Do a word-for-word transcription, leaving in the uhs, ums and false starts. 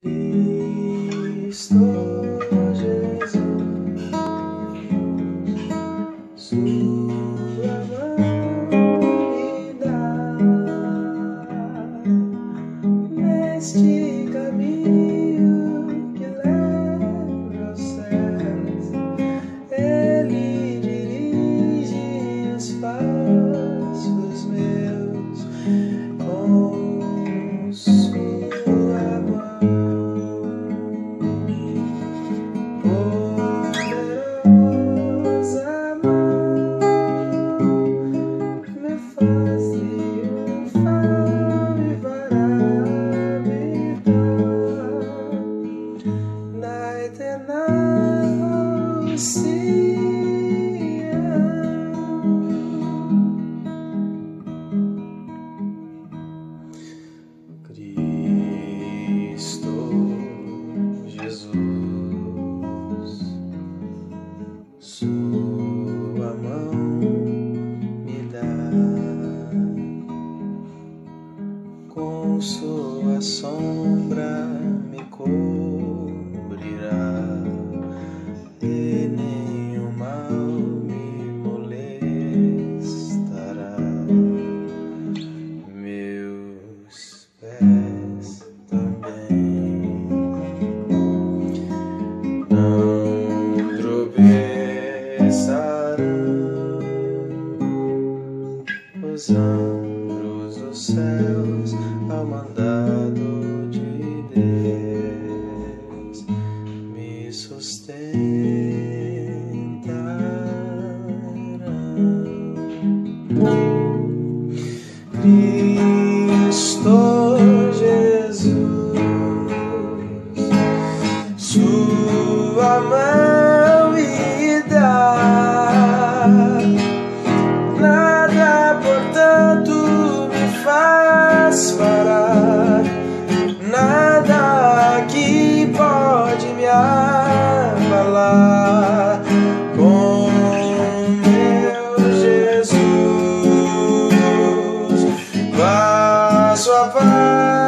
Cristo Jesus, Sua mão me dá neste caminho que leva aos céus. Ele dirige os passos meus com Sua mão. Cristo Jesus, Sua mão me dá, com Sua sombra me cobrirá, e nenhum mal me molestará. Meus pés também não tropeçarão. Os anjos dos céus, ao mandado de Deus, me sustentarão. Cristo Jesus, Sua mão me dá, nada portanto me faz parar, nada que pode me abalar. Com meu Jesus passo a passo